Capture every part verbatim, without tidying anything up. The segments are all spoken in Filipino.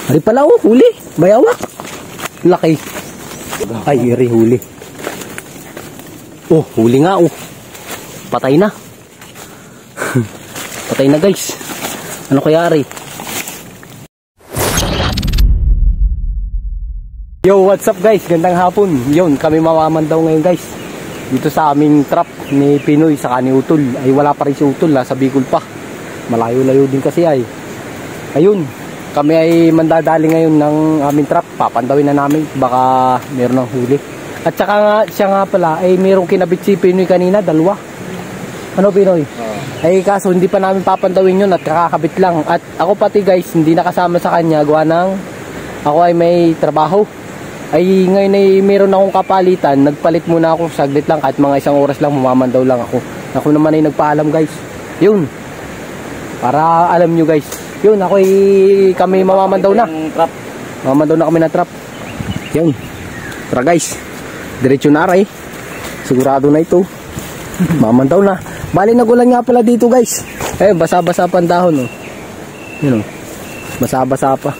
Ari pala oh, huli. Bayawak. Laki. Ay, iri huli. Oh, huli nga oh. Patay na. Patay na guys. Ano kaya ari? Yo, what's up guys? Gandang hapon. Yun, kami mamamandaw ngayon guys. Dito sa aming trap ni Pinoy saka ni Utol. Ay wala pa rin si Utol, nasa Bicol pa. Malayo-layo din kasi ay. Ayun, kami ay mandadali ngayon ng aming trap. Papandawin na namin, baka meron ng huli. At saka nga, siya nga pala, ay merong kinabit si Pinoy kanina, dalawa. Ano Pinoy? Uh. Ay kaso hindi pa namin papandawin yun at kakakabit lang. At ako pati guys, hindi nakasama sa kanya. Gawa ng ako ay may trabaho. Ay ngayon ay meron akong kapalitan. Nagpalit muna ako saglit lang, kahit mga isang oras lang, mamandaw lang ako. Ako naman ay nagpaalam guys. Yun, para alam nyo guys. Yun, ako ay kami mamamandaw na. Mamamandaw na kami ng trap. Yun, tara guys, diretso na rin. Sigurado na ito. Mamandaw na. Bali nagulan nga pala dito guys. Eh, basa-basa pa ang dahon oh. Yun oh, basa-basa pa.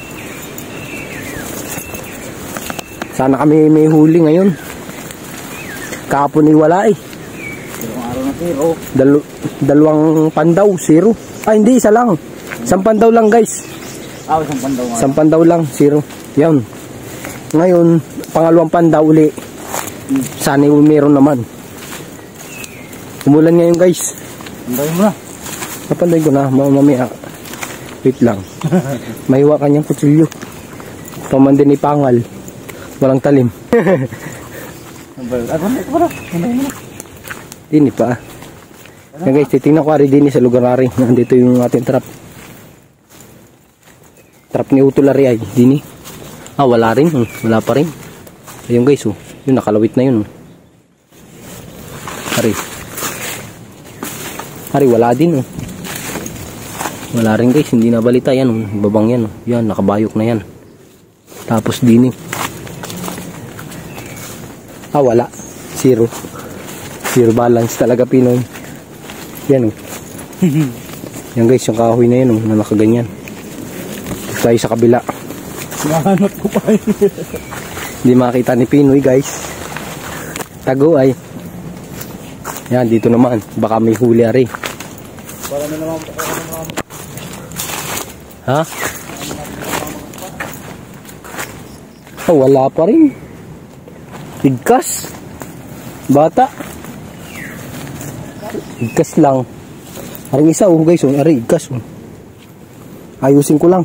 Sana kami may huli ngayon. Kahapon ay wala eh. Dalawang araw na zero. Dal dalawang pandaw, zero. Ah, hindi, isa lang. Isang pandaw lang guys. Ah, isang pandaw nga. Isang pandaw lang, zero. Yan. Ngayon, pangalawang pandaw uli. Hmm. Sana yung meron naman. Umulan ngayon guys. Pandaw mo na. Napanday ko na, mamamaya. Wait lang. Mahiwa kanyang kutsilyo. Paman din ni Pangal. Walang talim. Dini pa. Yan guys, titingnan ko ari dini sa lugar ari. Nandito yung ating trap. Trap ni Utol ari ay. Dini. Ah, wala rin. Wala pa rin. Ayun guys, oh. Yun, nakalawit na yun. Ari. Ari, wala din. Oh. Wala rin guys, hindi nabalita yan. Oh. Babang yan. Oh. Yan, nakabayok na yan. Tapos dini. Ah, wala. Zero. Zero balance talaga Pinoy. Yan o. Yan guys, yung kahoy na yan o, na nakaganyan. Tayo sa kabila. Nahanap ko pa yun. Hindi makita ni Pinoy guys. Tago ay. Yan, dito naman. Baka may huli ari. Para na naman po. Ha? Oh, wala pa rin. Igkas. Bata. Igkas lang. Aring isa oh guys, oh, ari igkas oh. Ayusin ko lang.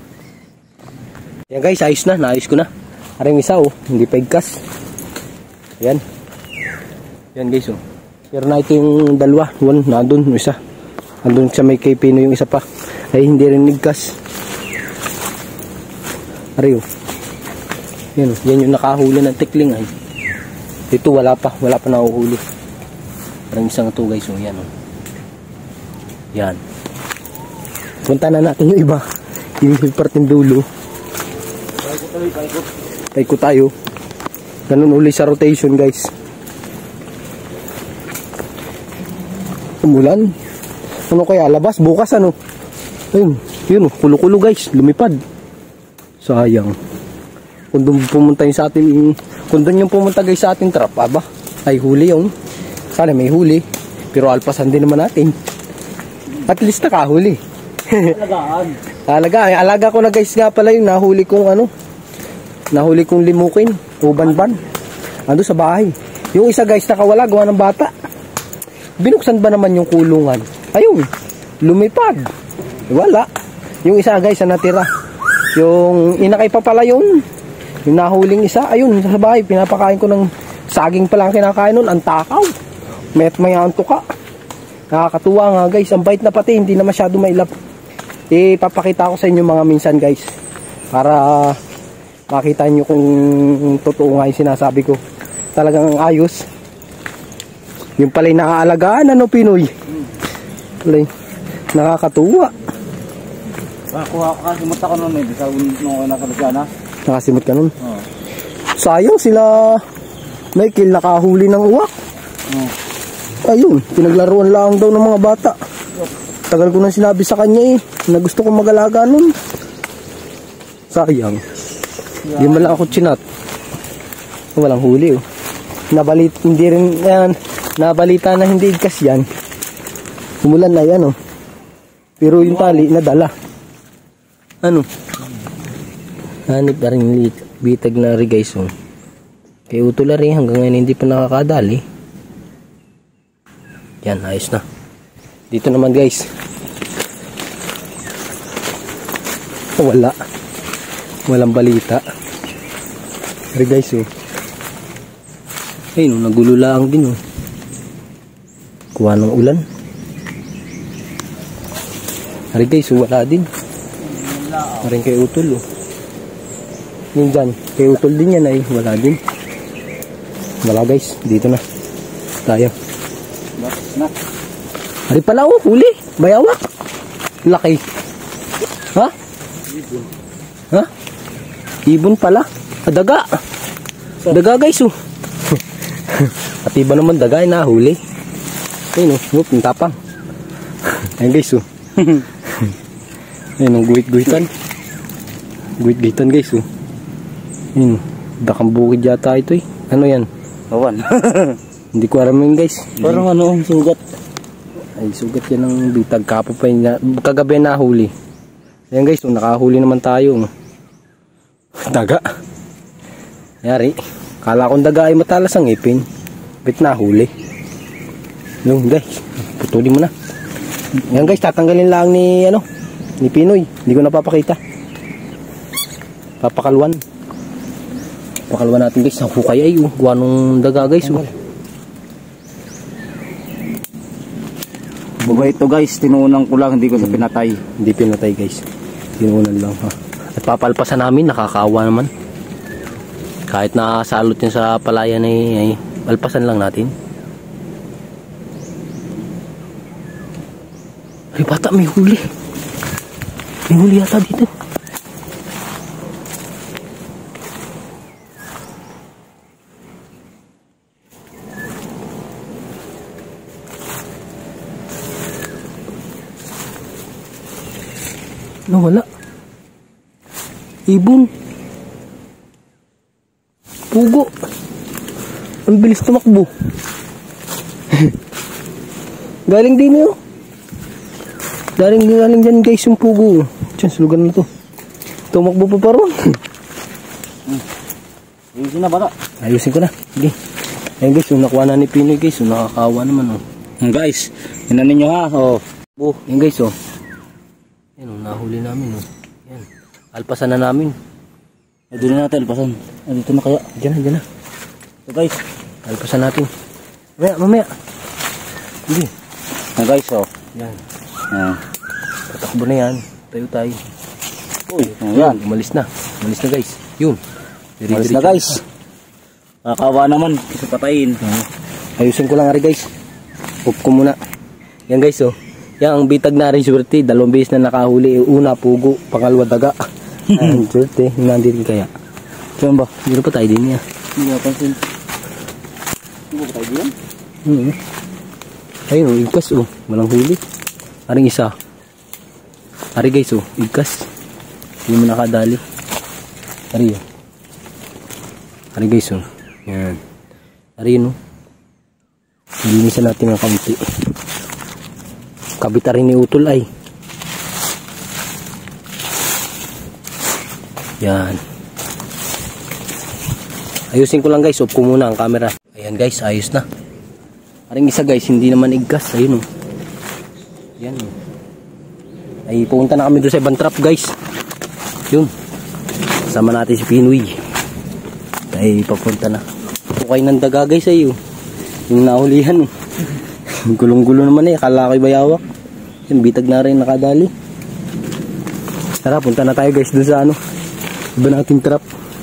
Yan guys, ayos na, naayos ko na. Aring isa oh, hindi pa igkas. Yan. Yan guys oh. Pero na ito yung dalawa, one nandun, yung isa. Nandun sa may kay Pino yung isa pa. Ay hindi rin igkas. Ari oh. Yan oh, yan yung nakahuli ng tikling ay. Dito wala pa, wala pa nahuhuli. Parang isang ito guys, oh, yan oh. Yan. Punta na natin yung iba. Yung parting dulo. Paikot tayo. Ganun uli sa rotation guys. Umulan. Ano kaya, labas, bukas ano? Ayun, yun oh, kulo-kulo guys, lumipad. Sayang. Kung doon pumunta yung sa ating, kung doon yung pumunta guys sa ating trap, aba, ay huli yung, sana may huli, pero alpasan din naman natin. At least nakahuli. Alagaan. Alaga, ay alaga ko na guys nga pala yung nahuli kong ano, nahuli kong limukin, uban-ban. Ando sa bahay. Yung isa guys nakawala, gawa ng bata. Binuksan ba naman yung kulungan? Ayun, lumipad. Wala. Yung isa guys na natira. Yung inakay pa pala yun. Yung nahuling isa, ayun, sa bahay, pinapakain ko ng saging pa lang kinakain nun, ang takaw. Met mayanto ka. Nakakatuwa nga guys, ang bait na pati, hindi na masyado mailap. Ipapakita ko sa inyo mga minsan guys, para makita nyo kung totoo nga yung sinasabi ko. Talagang ayos. Yung pala'y naaalagaan, ano Pinoy? Pala'y nakakatuwa. Nakuha ko kasi mata ko nun eh, di sa nung nasa Luciana. Nakasimot ka nun? Oo. Sayang sila Michael nakahuli ng uwak. Oo. Ayun, pinaglaruan lang daw ng mga bata. Tagal ko nang sinabi sa kanya eh, na gusto ko mag-alaga nun. Sayang. Hindi man lang ako chinat. Walang huli oh. Nabalit, hindi rin yan. Nabalita na hindi igkas yan. Umulan na yan oh. Pero yung tali nadala. Ano? Hanip na rin bitag na rin guys oh. Kaya utol na rin hanggang ngayon hindi pa nakakadali. Yan, ayos na. Dito naman guys. Wala. Walang balita. Pero guys oh. Ayun, nagulo lang din oh. Kuha ng ulan. Pero guys, wala din. Maring kay utol oh. Yun dyan, kay utol din yan ay wala din. Wala guys, dito na. Tayo. Hari pala oh, huli. Bayawak. Laki. Ha? Ibon. Ha? Ibon pala. Ah, daga. Daga guys oh. At iba naman daga ay nahuli. Ayun oh, whoop, yung tapang. Ayun guys oh. Ayun oh, guhit-guhitan. Guhit-guhitan guys oh. Ayun oh, dakang bukid yata ito eh. Ano yan? Awan. Hindi ko alam yun guys. Parang ano, sugat. Ay, sugat yan ng bitag. Kapo pa yun. Kagabi nahuli. Ayan guys, oh, nakahuli naman tayo. Daga. Yari. Kala kong daga ay matalas ang ipin. Bit nahuli. Yung guys, putulin mo na. Ayan guys, tatanggalin lang ni ano, ni Pinoy. Hindi ko napapakita. Papakalwan. Pakalwan natin guys. Ang hukay ay oh. Gawa nung daga guys oh. Baba ito guys, tinuunan ko lang, hindi ko sa pinatay. Hindi pinatay guys. Tinuunan lang ha. At papalpasan namin, nakakaawa naman. Kahit nakasalot yun sa palayan ay, ay palpasan lang natin. Ay bata, may huli. May huli yata dito. No, wala. Ibon. Pugo. Ang bilis tumakbo. Galing din yun. Galing din galing dyan guys yung pugo. Diyan, sulugan na to. Tumakbo pa pa ron. Ayusin na bata. Ayusin ko na. Sige. Ayun guys, yung nakuha na ni Pinoy guys. Yung nakakawa naman oh. Guys, yun ninyo ha. Oh. Oh, yun guys oh. Yan oh, nahuli namin oh. Yan. Alpasan na namin. Ay, doon na natin alpasan. Ay, dito na kaya. Diyan na, diyan na. So guys, alpasan natin. Mamaya, mamaya. Hindi. Ah, guys oh. Yan. Ah. Patakbo na yan. Tayo tayo. Uy, ayan. Umalis na. Umalis na guys. Yun. Umalis na guys. Nakakawa naman. Kasi patayin. Uh, ayusin ko lang rin guys. Pop ko muna. Yan guys oh. Yan ang bitag na rin swerte. Dalawang beses na nakahuli. Una pugo. Pangalawa daga. Ang swerte. Nandito kaya. Saan ba? Dito pa tayo din niya. Hindi ka pansin. Hindi ba tayo din? Hmm. Ayun oh. Igkas oh. Walang huli. Aring isa. Ari guys oh. Igkas. Hindi mo nakadali. Ari oh. Ari guys oh. Yan. Ari yun oh. Linisan natin ng kaunti. Kabita rin ni utol ay. Yan. Ayusin ko lang guys. Off ko muna ang camera. Ayan guys. Ayos na. Aring isa guys. Hindi naman iggas. Ayun oh. Yan oh. Ay pupunta na kami doon sa ibang trap guys. Yun. Kasama natin si Pinoy. Ay papunta na. Pukay ng daga guys ay oh. Yung nahulihan oh. Gulong-gulo naman eh. Akala ko'y bayawak. Yan, bitag na rin nakadali. Tara, punta na tayo guys dun sa ano. Iba nating trap.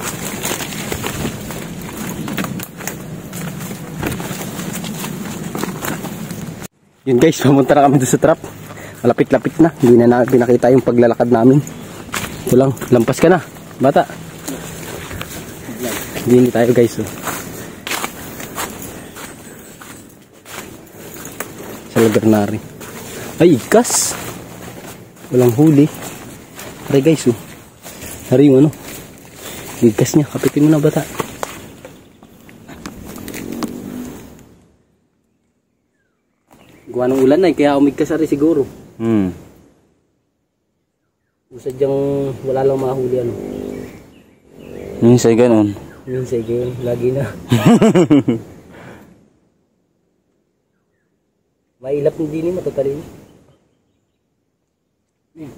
Yun guys, pumunta na kami dun sa trap. Malapit-lapit na. Hindi na namin pinakita yung paglalakad namin. Ito lang, lampas ka na. Bata. Hindi tayo guys oh. Sa lugar na rin. Ay, ikas. Walang huli. Aray guys oh. Hari yung ano. Ligkas niya. Kapitin mo na bata. Gawa ng ulan na eh. Kaya umigkas ari siguro. Hmm. Sadyang wala lang mahuli ano. Minsan ganun. Minsan ganun. Lagi na. Mailap ng dini matatalin. Hmm.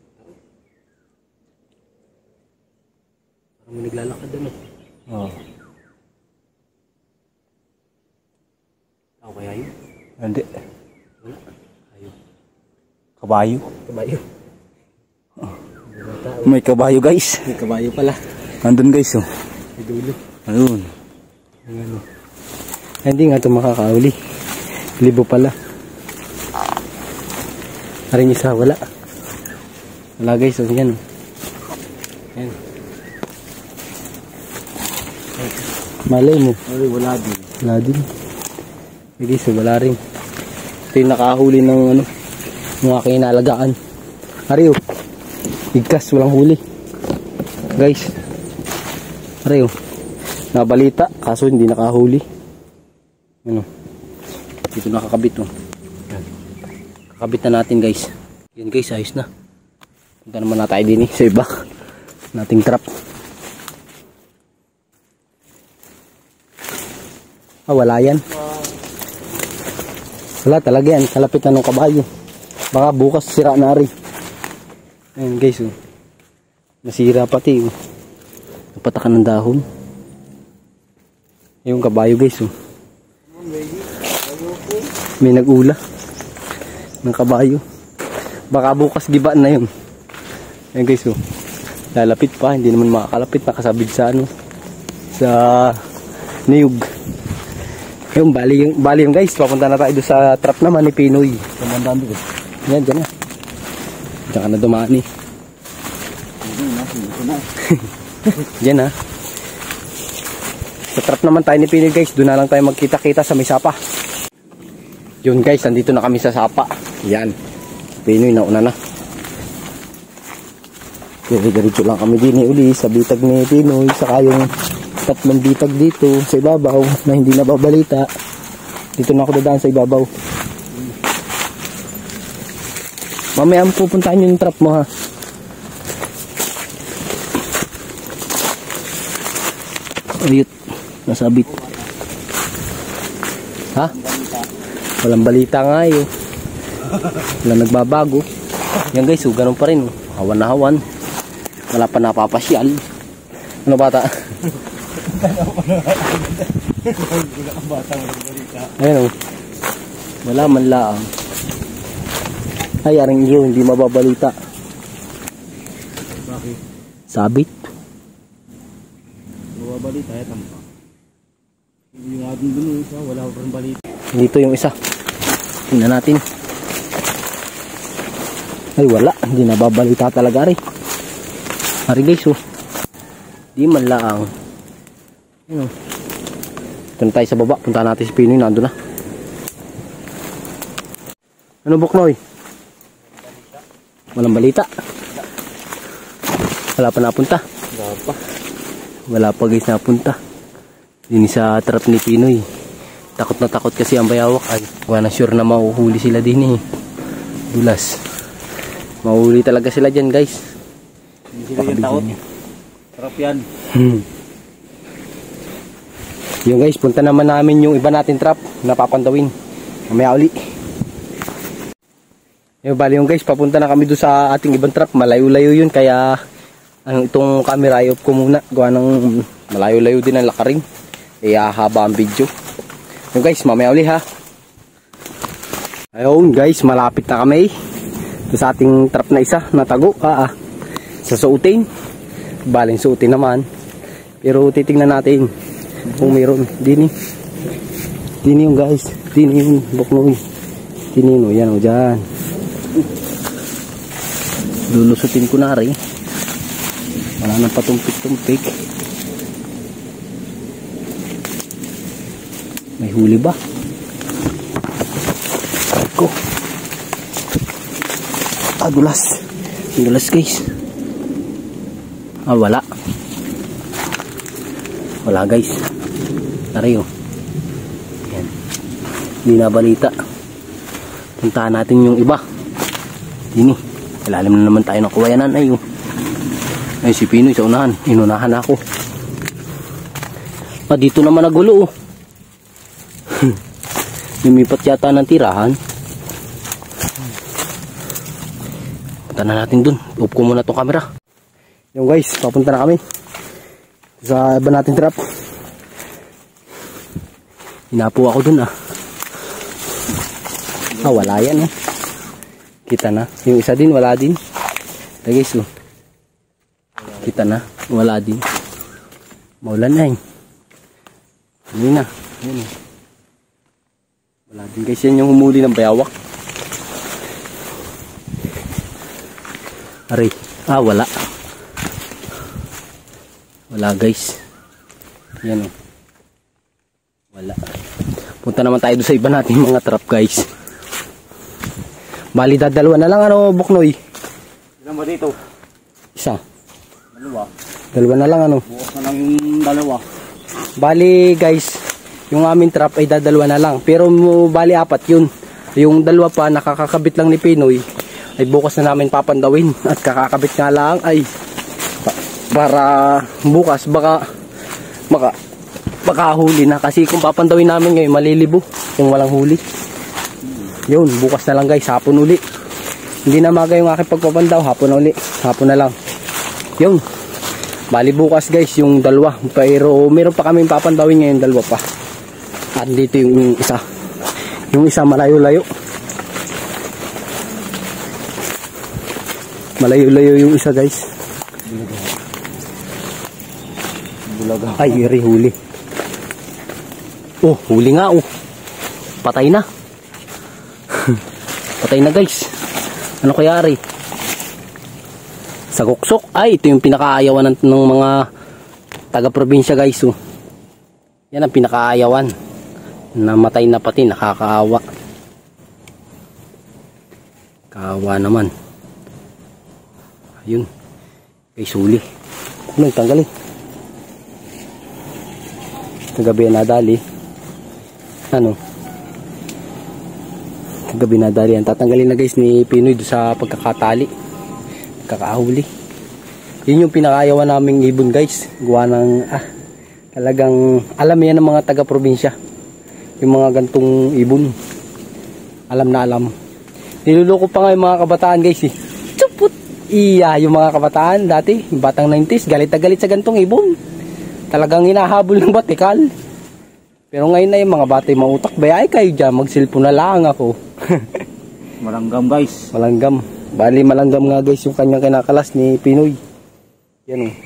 Parang may naglalakad ano. Oo. Oh. Ako kaya yun? Hindi. Wala. Ayaw. Kabayo. Kabayo. Oh. May kabayo guys. May kabayo pala. Nandun guys oh. May dulo. Ayun. Ano. Hindi nga ito makakauli. Libo pala. Haring isa, wala. Wala guys, so yan. Yan. Malay mo. Ay, wala din. Wala din. Hindi, so wala rin. Ito yung nakahuli ng ano, ng aking inalagaan. Ariyo. Igkas, walang huli. Guys. Ariyo. Nabalita, kaso hindi nakahuli. Ano. Dito nakakabit oh. Kakabit na natin guys. Yan guys, ayos na. Punta naman na tayo din eh, sa iba. Nating trap. Ah, wala yan. Wala talaga yan. Kalapit na ng kabayo. Baka bukas sira na rin. Ayan guys oh. Nasira pati oh. Napatakan ng dahon. Yung kabayo guys oh. May nag-ula ng kabayo. Baka bukas gibaan na yun. Ayan guys oh. Lalapit pa, hindi naman makakalapit. Nakasabit sa ano, sa niyog. Ayun, bali yung, bali yung guys. Papunta na tayo doon sa trap naman ni Pinoy. Tumandaan doon. Yan, dyan na. Dyan ka na dumaan eh. Dyan ha. Sa trap naman tayo ni Pinoy guys. Doon na lang tayo magkita-kita sa may sapa. Yun guys, nandito na kami sa sapa. Yan. Pinoy, nauna na. Diretso lang kami din uli sa bitag ni Pinoy. Saka yung tatlong bitag dito sa ibabaw na hindi nababalita. Dito na ako dadaan sa ibabaw. Mamaya mo pupuntahan yung trap mo ha. Ayut. Nasabit. Ha? Walang balita nga eh. Wala nagbabago. Yan guys, so ganun pa rin. Hawan na hawan. Wala pa napapasyal. Ano bata? Ayun o. Wala man lang. Ay, aring iyo, hindi mababalita. Bakit? Sabit. Mababalita, eh, tampa. Hindi nga din dun isa, wala pa rin balita. Dito yung isa. Tingnan natin. Ay wala, hindi nababalita talaga rin. Hari guys oh. Di man lang. Ano? Punta tayo sa baba, punta natin si Pinoy, nandun na. Ano Buknoy? Walang balita. Wala pa napunta. Wala pa. Wala pa guys napunta. Dini sa trap ni Pinoy. Takot na takot kasi ang bayawak ay wala na sure na mahuhuli sila din eh. Dulas. Mahuhuli talaga sila dyan guys. Hindi sila yung takot. Sarap yan. Hmm. Yung guys, punta naman namin yung iba natin trap na papandawin. Mamaya uli. Yung bali yung guys, papunta na kami doon sa ating ibang trap. Malayo-layo yun kaya ang itong camera i-off ko muna. Gawa ng malayo-layo din ang lakaring. Kaya haba ang video. Yung guys, mamaya uli ha. Ayun guys, malapit na kami. Ito sa ating trap na isa, natago. Ah, ah. Sa suotin. Baling suotin naman. Pero titingnan natin kung mayroon. Dini. Dini yung guys. Dini yung Buknoy. Dini no, yan o dyan. Lulusutin ko na rin. Wala nang patumpik-tumpik. May huli ba? Ako. Ah, dulas. Dulas guys. Ah, wala. Wala guys. Tari oh. Yan. Hindi na balita. Puntahan natin yung iba. Dini. Ilalim na naman tayo ng kawayanan. Ay oh. Ay si Pinoy sa unahan. Inunahan ako. Ah, dito naman nagulo oh. Lumipat yata ng tirahan. Punta na natin dun. Up ko muna itong camera. Yung guys, papunta na kami sa iba natin trap. Hinapo ako dun ah. Ah, wala yan eh. Kita na. Yung isa din, wala din. Ito guys oh. Kita na. Wala din. Maulan na eh. Hindi na. Ayan eh. Wala din guys. Yan yung humuli ng bayawak. Aray. Ah, wala. Wala guys. Yan o. Wala. Punta naman tayo doon sa iba natin mga trap guys. Bali dadalawa na lang ano Buknoy. Ilan ba dito? Isa. Dalawa. Dalawa na lang ano. Bukas na lang yung dalawa. Bali guys, yung aming trap ay dadalawa na lang. Pero bali apat yun. Yung dalawa pa nakakakabit lang ni Pinoy ay bukas na namin papandawin. At kakakabit nga lang ay para bukas baka baka baka huli na. Kasi kung papandawin namin ngayon malilibo kung walang huli. Yun, bukas na lang guys, hapon uli. Hindi na maga yung aking pagpapandaw, hapon uli. Hapon na lang. Yun. Bali bukas guys yung dalawa. Pero meron pa kami papandawin ngayon, dalawa pa. At dito yung isa. Yung isa malayo-layo. Malayo-layo yung isa guys. Bulaga. Ay, iri huli. Oh, huli nga oh. Patay na. Patay na guys. Ano kaya rin? Sa kuksok. Ay, ito yung pinakaayawan ng, ng mga taga-probinsya guys. Oh. Yan ang pinakaayawan. Namatay na pati. Nakakaawa. Kaawa naman. Ayun. Guys, huli. Ano, tanggalin. Kagabi na nadali. Ano? Kagabi na nadali yan. Tatanggalin na guys ni Pinoy sa pagkakatali. Kakahuli. Yun yung pinakayawan naming ibon guys. Gawa ng ah, talagang alam yan ng mga taga-probinsya. Yung mga gantong ibon. Alam na alam. Niluloko pa nga yung mga kabataan guys eh. Tsuput! Iya, yung mga kabataan dati, batang nineties, galit na galit sa gantong ibon. Talagang hinahabol ng batikal. Pero ngayon na yung mga batay mautak. Bayay kayo dyan, mag-cellphone na lang ako. Malanggam guys. Malanggam. Bali malanggam nga guys yung kanyang kinakalas ni Pinoy. Yan o.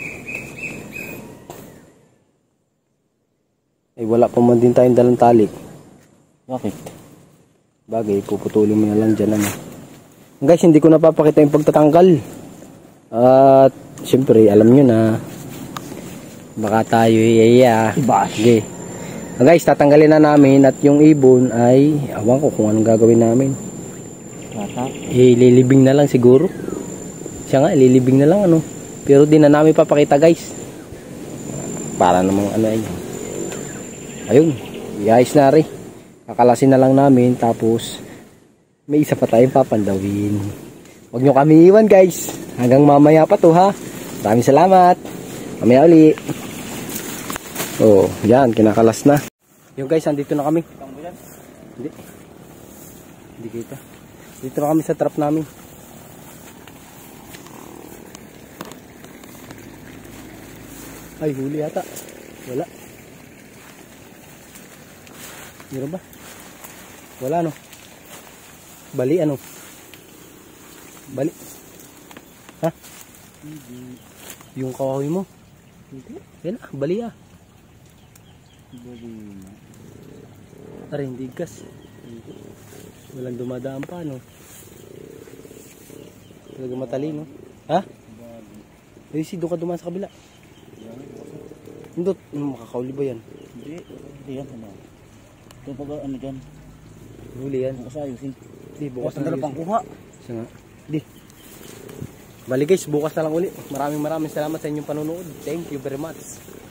Eh wala pa man din tayong dalang tali. Bakit? Bagay, puputulin mo na lang dyan ano. Guys, hindi ko napapakita yung pagtatanggal. At syempre alam nyo na baka tayo iya. Iba. Okay. Guys, tatanggalin na namin at yung ibon ay awan ko kung anong gagawin namin. Tata. Ililibing na lang siguro. Siya nga, ililibing na lang ano. Pero di na namin papakita guys. Para namang ano ay. Ayun, iayos na rin. Kakalasin na lang namin tapos may isa pa tayong papandawin. Huwag nyo kami iwan guys. Hanggang mamaya pa to ha. Maraming salamat. Mamaya uli. Oh, yan, kinakalas na. Yung guys, andito na kami. Hindi. Hindi kita. Dito na kami sa trap namin. Ay, huli yata. Wala. Meron ba? Wala no. Bali ano? Bali. Ha? Hindi. Yung kawawi mo? Hindi. Yan ah, bali ah. Bali na. Aray, hindi gas. Walang dumadaan pa no. Talaga matalino. Ha? Ay, si doon ka dumaan sa kabila. Hindot, makakauli ba yan? Hindi. Hindi yan. Ito pag ano dyan. Huli yan. Bukas ayusin. Di, bukas na pang kuha. Siya nga. Di. Bali guys, bukas na lang uli. Maraming maraming salamat sa inyong panonood. Thank you very much.